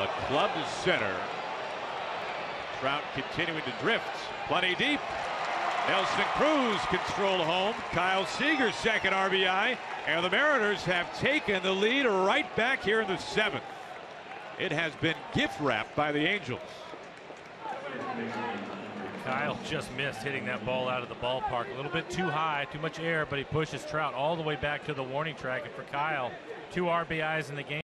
A club to center. Trout continuing to drift. Plenty deep. Nelson Cruz can stroll home. Kyle Seager second RBI. And the Mariners have taken the lead right back here in the 7th. It has been gift wrapped by the Angels. Kyle just missed hitting that ball out of the ballpark. A little bit too high, too much air, but he pushes Trout all the way back to the warning track. And for Kyle, 2 RBIs in the game.